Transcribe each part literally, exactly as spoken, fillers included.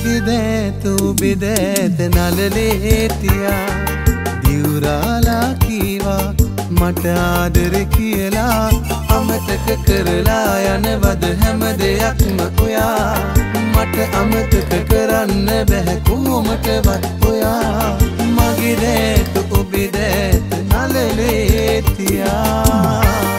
මගිදෑත ඔබෙදෑත නලලේතියා දිවුරාලා කීවා මට ආදර කියලා අමතක කරලා යනවද හැම දෙයක්ම ඔයා මට අමතක කරන්න බැහැ කොහොමටවත් ඔයා මගිදෑත ඔබෙදෑත නලලේතියා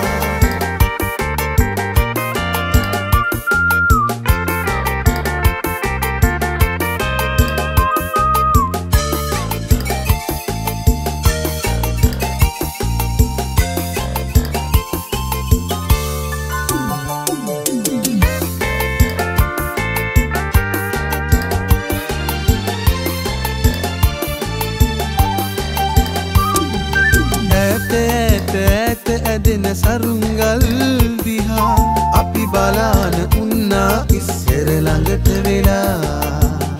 ඇදෙන සරුංගල් දිහා අපි බලාන උන්නා ඉස්සර ළඟට වෙලා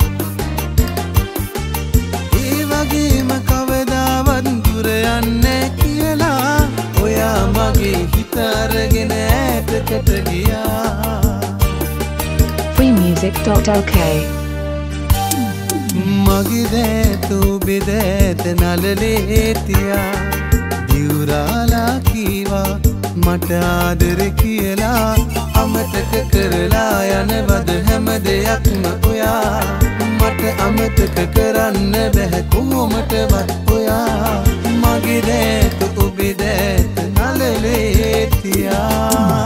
ඒ වගේම කවදාවත් දුර යන්නේ කියලා ඔයා මගේ හිත අරගෙන ඈතකට ගියා free music dot l k මගේ දෑත ඔබෙදෑත නලලේතියා දිවුරාලා කීවා මට ආදර කියලා අමතක කරලා යනවද හැම දෙයක්ම ඔයා මට අමතක කරන්න බැහැ කොහොමටවත් ඔයා මගේ දෑත ඔබෙදෑත නලලේතියා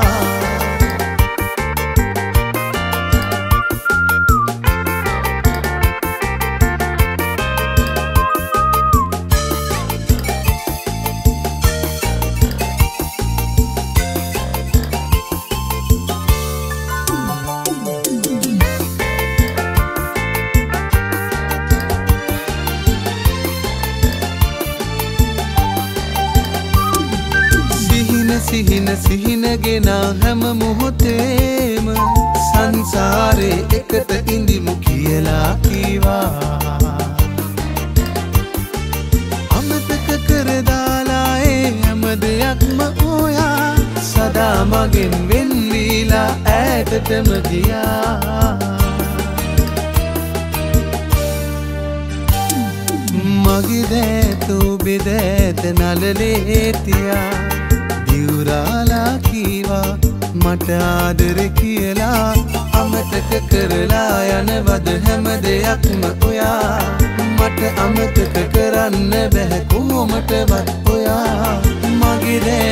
සිහින සිහිනගෙන හැම මොහොතේම සංසාරේ එකට ඉඳිමු කියලා කීවා අමතක කර දාලා ඒ හැම දෙයක්ම ඔයා සදා මගෙන් වෙන් වීලා ඈතටම ගියා මගේ දෑත ඔබෙදෑත නලලේතියා දිවුරාලා කීවා මට ආදර කියලා අමතක කරලා යනවද හැම දෙයක්ම ඔයා මට අමතක කරන්න බැහැ කොහොමටවත් ඔයා මගේ